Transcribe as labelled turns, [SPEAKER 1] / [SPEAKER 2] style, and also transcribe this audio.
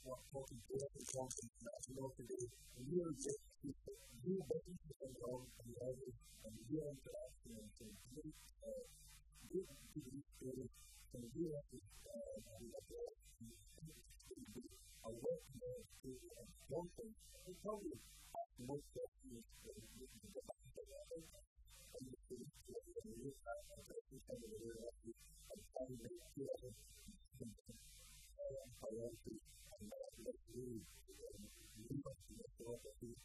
[SPEAKER 1] talking to us and talking today. And we are just you making and the others and your interaction and some great good to be created and we have to a work to one thing. We probably most of these the back of the and the city to the new time and the kind of the and finding the priority and let's really leave us to the thought that we